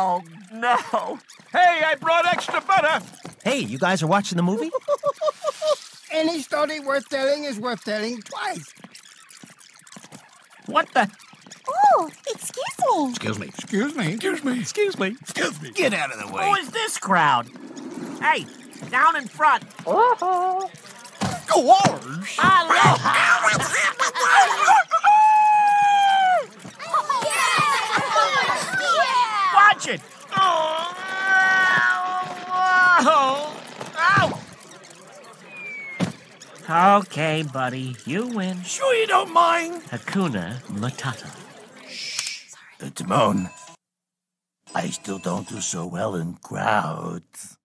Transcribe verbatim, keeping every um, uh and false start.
Oh, no. Hey, I brought extra butter. Hey, you guys are watching the movie? Any story worth telling is worth telling twice. What the? Oh, excuse me. Excuse me. Excuse me. Excuse me. Excuse me. Excuse me. Get out of the way. Who is this crowd? Hey, down in front. Go orange. Watch it. Oh, ow. Okay, buddy, you win. Sure you don't mind? Hakuna Matata. Uh, Timon, I still don't do so well in crowds.